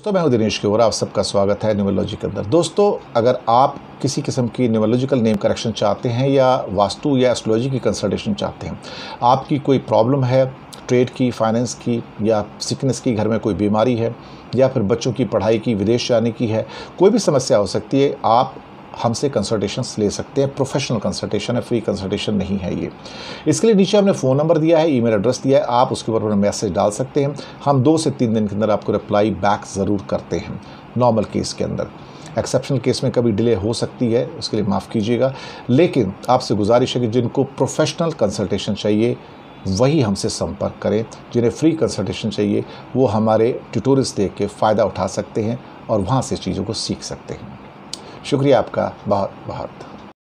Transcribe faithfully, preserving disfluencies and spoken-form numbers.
दोस्तों, मैं हूं दिनेश केवरा। आप सबका स्वागत है न्यूमरोलॉजी के अंदर। दोस्तों, अगर आप किसी किस्म की न्यूमरोलॉजिकल नेम करेक्शन चाहते हैं या वास्तु या एस्ट्रोलॉजी की कंसल्टेशन चाहते हैं, आपकी कोई प्रॉब्लम है ट्रेड की, फाइनेंस की या सिकनेस की, घर में कोई बीमारी है या फिर बच्चों की पढ़ाई की, विदेश जाने की है, कोई भी समस्या हो सकती है, आप हमसे कंसल्टेशंस ले सकते हैं। प्रोफेशनल कंसल्टेशन है, फ्री कंसल्टेशन नहीं है ये। इसके लिए नीचे हमने फ़ोन नंबर दिया है, ईमेल एड्रेस दिया है, आप उसके ऊपर अपना मैसेज डाल सकते हैं। हम दो से तीन दिन के अंदर आपको रिप्लाई बैक ज़रूर करते हैं नॉर्मल केस के अंदर। एक्सेप्शनल केस में कभी डिले हो सकती है, उसके लिए माफ़ कीजिएगा। लेकिन आपसे गुजारिश है कि जिनको प्रोफेशनल कंसल्टेशन चाहिए वही हमसे संपर्क करें। जिन्हें फ्री कंसल्टेशन चाहिए वो हमारे ट्यूटोरियल्स देख के फ़ायदा उठा सकते हैं और वहाँ से चीज़ों को सीख सकते हैं। शुक्रिया आपका बहुत बहुत।